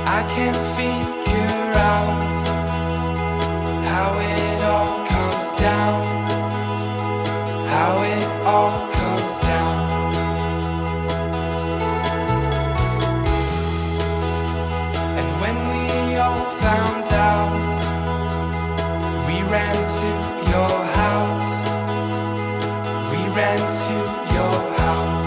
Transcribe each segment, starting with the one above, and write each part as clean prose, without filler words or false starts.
I can't figure out how it all comes down, how it all comes down. And when we all found out, we ran to your house, we ran to your house.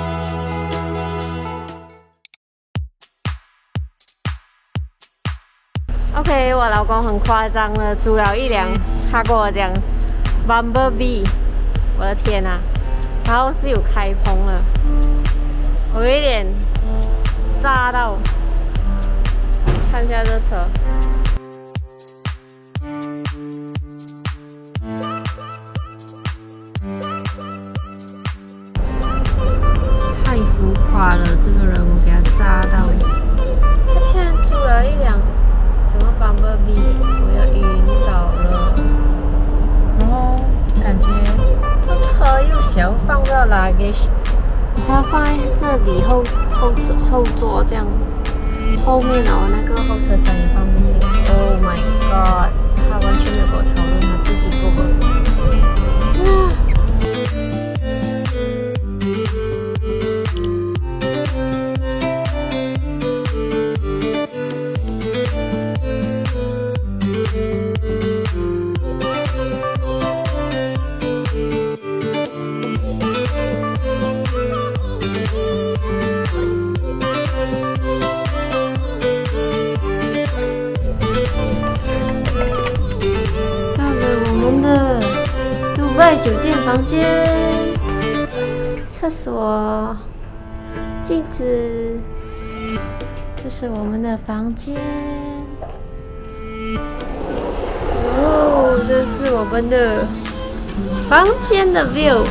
OK， 我老公很夸张的租了一辆，他跟我讲 Bumblebee， 我的天啊！然后是有开篷了，我有一点炸到。看一下这车。 太浮夸了，这个人我给他炸到。他竟然租了一辆什么 Bumblebee， 我要晕倒了。然后感觉这车又小，放不到 luggage， 还要放在这里后座这样，后面哦那个后车厢也放不进。Oh my god， 他完全没有跟我讨论，他自己不会。 酒店房间、厕所、镜子，这是我们的房间。哦，这是我们的房间的 view。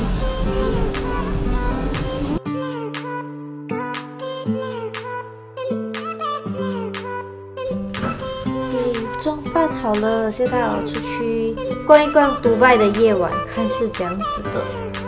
装扮好了，现在我出去逛一逛迪拜的夜晚，看是这样子的。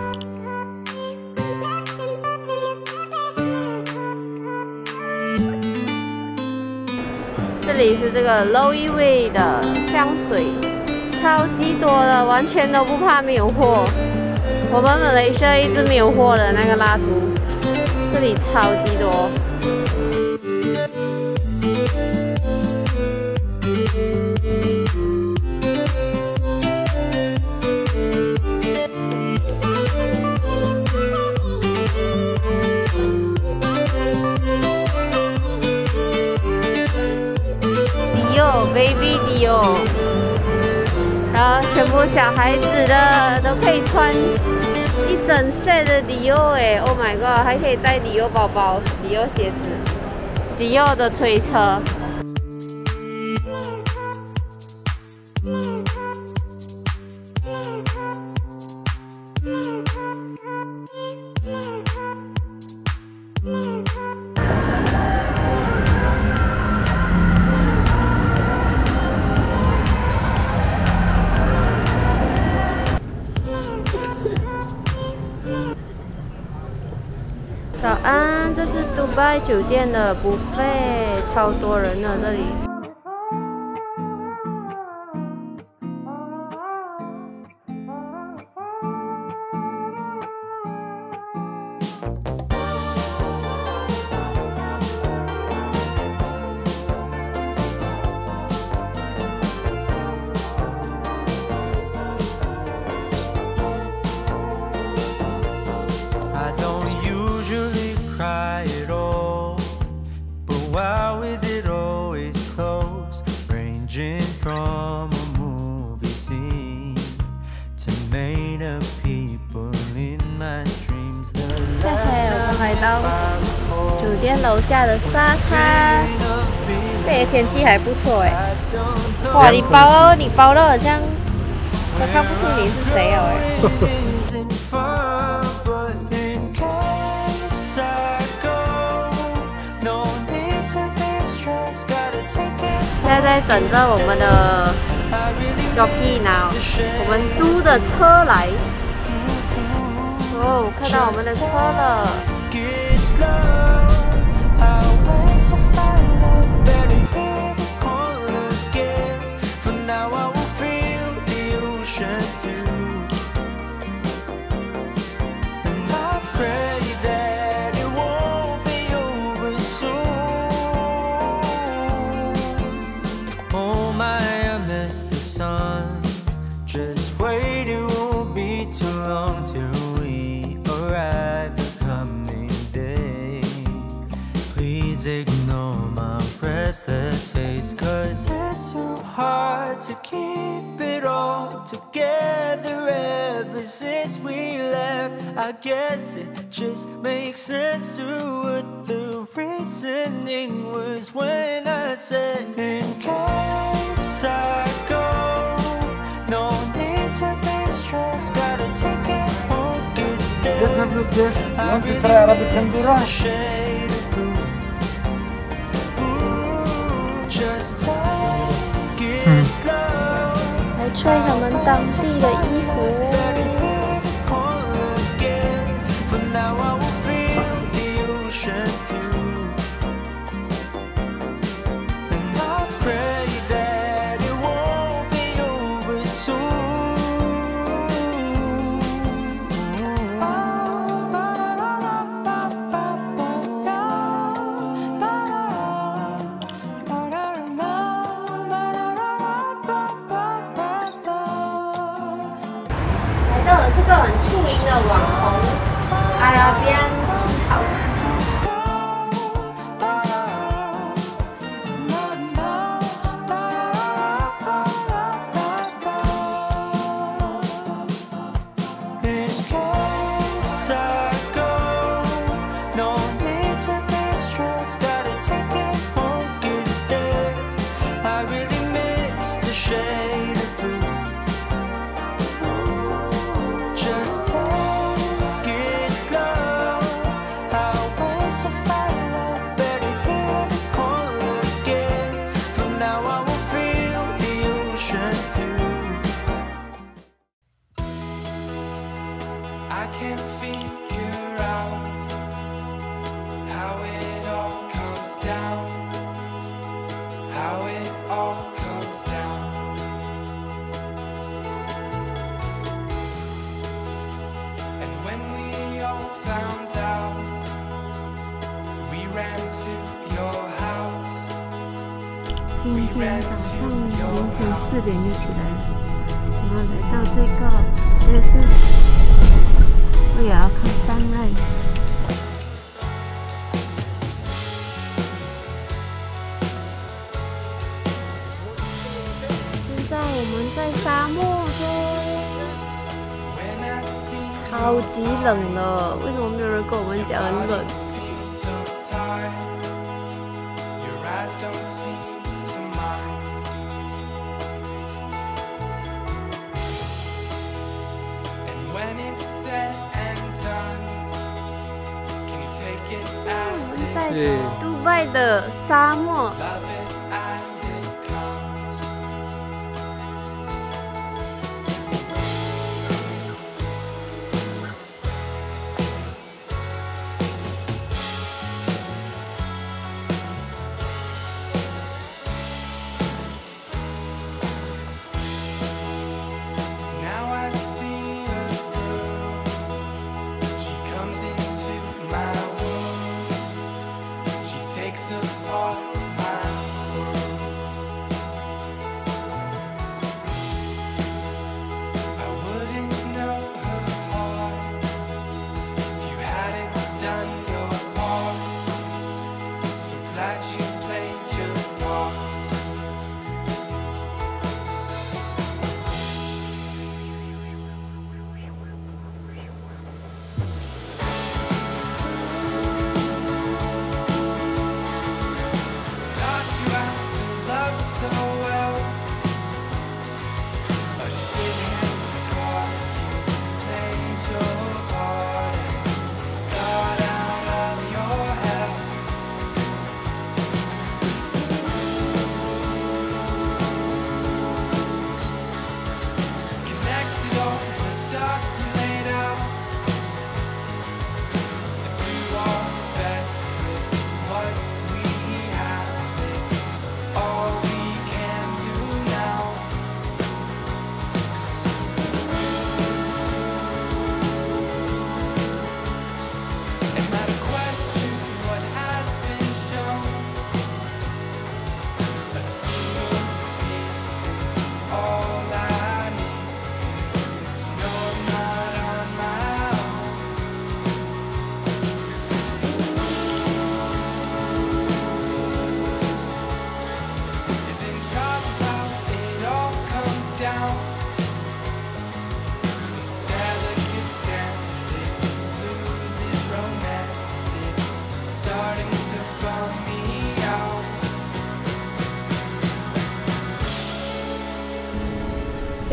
这里是这个 Loewe 的香水，超级多的，完全都不怕没有货。我们马来西亚一直没有货的那个蜡烛，这里超级多。 Baby Dior， 然后全部小孩子的都可以穿一整 set 的 Dior 哎 ，Oh my god， 还可以带 Dior 包包、Dior 鞋子、Dior 的推车。早安，这是迪拜酒店的 buffet， 超多人呢这里。 From a movie scene to made of people in my dreams. 嘿嘿，我们来到酒店楼下的沙滩，这里天气还不错哎。哇，你包的好像我看不出你是谁哦哎。现在在等着我们的 jockey 拿我们租的车来。哦，看到我们的车了。 Please ignore my restless face, 'cause it's so hard to keep it all together ever since we left. I guess it just makes sense to what the reasoning was when I said, in case I go, no need to be stressed, gotta take it home, get there. I really miss the shade of blue. Ooh, just take it slow. 来吹他们当地的衣服。 For now I will feel the ocean view, and I pray that it won't be over soon. 来到了这个很出名的网红Arabian Tea House。 In case I go, no need to be stressed, gotta take it home, get there. I really miss the shade of blue. Just take it slow. I'll wait to find love, better hear the call again. From now I will feel the ocean view. I can't figure out how it all comes down, how it all comes down. And when we all found out, we ran to your house. 今天早上凌晨4点就起来了，我们来到这个是为了要看 sunrise。现在我们在沙漠中，超级冷了，为什么没有人跟我们讲很冷？ 我们在杜拜的沙漠。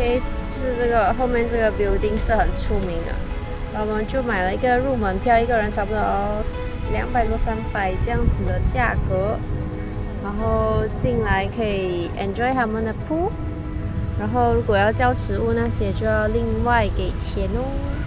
为就是这个后面这个 building 是很出名的，然后我们就买了一个入门票，一个人差不多200多300这样子的价格，然后进来可以 enjoy 他们的 pool， 然后如果要叫食物那些就要另外给钱哦。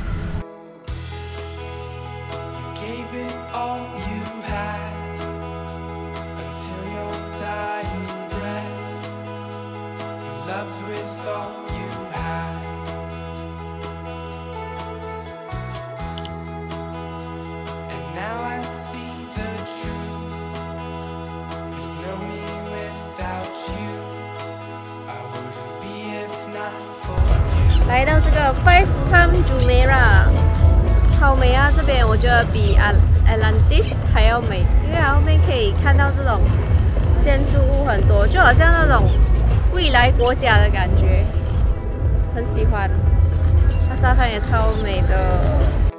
来到这个 Five Palm Jumeirah 超美啊！这边我觉得比 Atlantis 还要美，因为后面可以看到这种建筑物很多，就好像那种未来国家的感觉，很喜欢。它沙滩也超美的。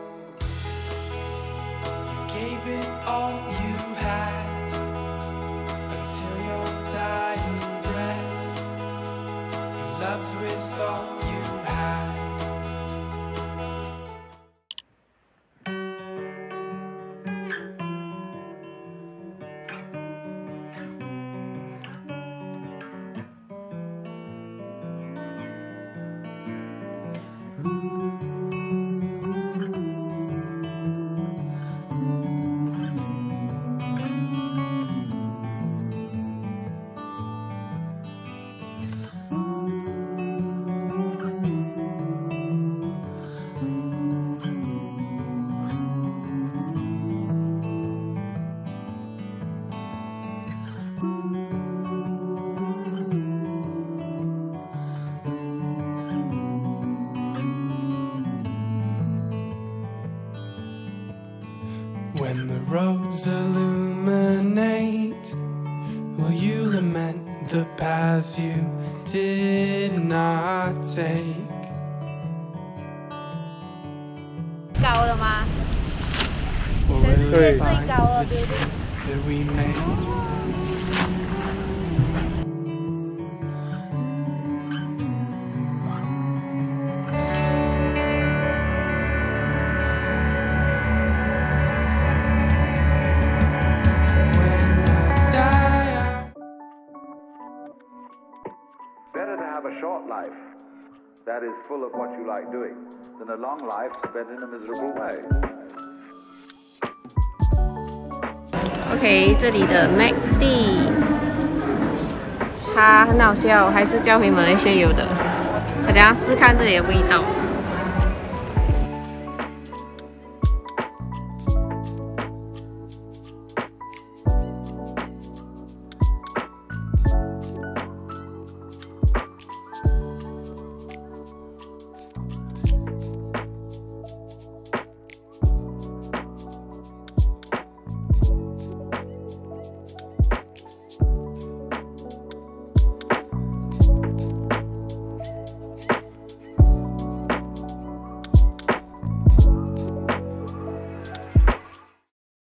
When the roads illuminate, will you lament the paths you did not take? 高了吗？ Or 全世 will 界 you 最 find 高了 the building。 truth that we made? Better to have a short life that is full of what you like doing than a long life spent in a miserable way. OK， 这里的 McD， 它很好笑，还是叫回马来西亚有的。我等下试看这里的味道。